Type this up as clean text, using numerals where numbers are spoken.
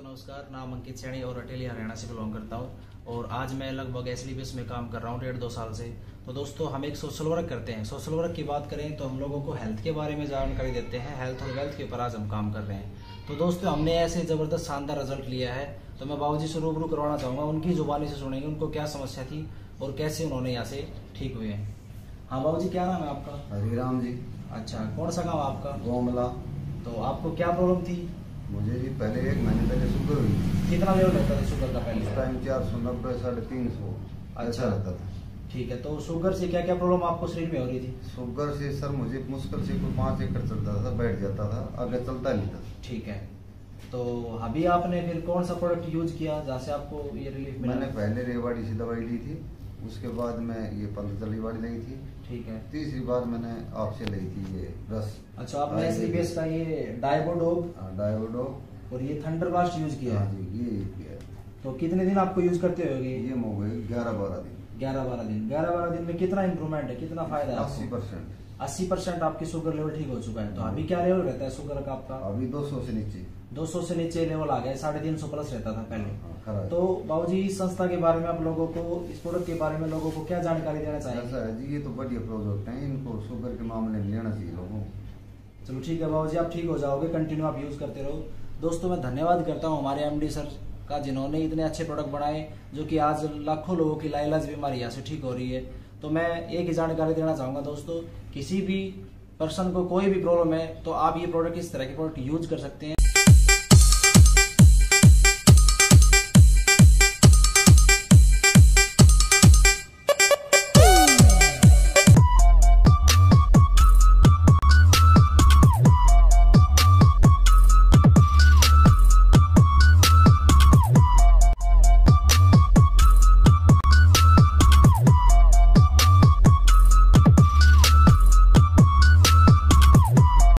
दोस्तों नमस्कार। नाम अंकित सैनी और अटेली हरियाणा से बिलोंग करता हूँ और आज मैं लगभग एसलीबीएस में काम कर रहा हूँ 1.5-2 साल से। तो दोस्तों हम एक सोशल वर्क करते हैं। सोशल वर्क की बात करें तो हम लोगों को हेल्थ के बारे में जानकारी देते हैं। हेल्थ और वेल्थ के ऊपर आज हम काम कर रहे हैं। तो दोस्तों हमने ऐसे ज़बरदस्त शानदार रिजल्ट लिया है। तो मैं बाबूजी से रूबरू करवाना चाहूँगा, उनकी जुबानी से सुनेंगे उनको क्या समस्या थी और कैसे उन्होंने यहाँ से ठीक हुए हैं। हाँ बाबूजी, क्या नाम है आपका? हरिराम जी। अच्छा, कौन सा गाँव आपका? गोमला। तो आपको क्या प्रॉब्लम थी? मुझे जी पहले 1 महीने पहले शुगर हुई। कितना लेवल रहता था शुगर का पहले? उस टाइम 490 350 अच्छा रहता था। ठीक है, तो शुगर से क्या क्या प्रॉब्लम आपको शरीर में हो रही थी? शुगर से सर मुझे मुश्किल से कोई 5 एकड़ चलता था, बैठ जाता था, आगे चलता नहीं था। ठीक है, तो अभी आपने फिर कौन सा प्रोडक्ट यूज किया जहाँ से आपको ये रिलीफ मिला? मैंने पहले रेवाड़ी से दवाई ली थी, उसके बाद में ये पतंजलि वाली ली थी। ठीक है, तीसरी बार मैंने आपसे ली थी ये रस। अच्छा, आपने एसलीबीएस का ये डायबोडोग डायोडोग और ये थंडरब्लास्ट यूज किया है? जी, ये किया। तो कितने दिन आपको यूज करते होगे? ये हो गए 11-12 दिन। 11-12 दिन। 11-12 दिन में कितना इंप्रूवमेंट है, कितना फायदा है आपको? 80%। 80% आपकी शुगर लेवल ठीक हो चुका है। तो अभी क्या लेवल रहता है शुगर का आपका? अभी 200 से नीचे। 200 से नीचे लेवल आ गया, 350 प्लस रहता था पहले। हाँ, तो बाबूजी, इस संस्था के बारे में आप लोगों को, इस प्रोडक्ट के बारे में लोगों को क्या जानकारी देना चाहिए? ऐसा है जी, ये तो बढ़िया प्रोडक्ट है, इनको शुगर के मामले में लेना चाहिए लोगों को। चलो ठीक है बाबूजी, आप ठीक हो जाओगे, कंटिन्यू आप यूज करते रहो। दोस्तों मैं धन्यवाद करता हूँ हमारे एमडी सर का, जिन्होंने इतने अच्छे प्रोडक्ट बनाए जो कि आज लाखों लोगों की लाइलाज बीमारी यहाँ से ठीक हो रही है। तो मैं एक ही जानकारी देना चाहूँगा दोस्तों, किसी भी पर्सन को कोई भी प्रॉब्लम है तो आप ये प्रोडक्ट, इस तरह के प्रोडक्ट यूज कर सकते हैं।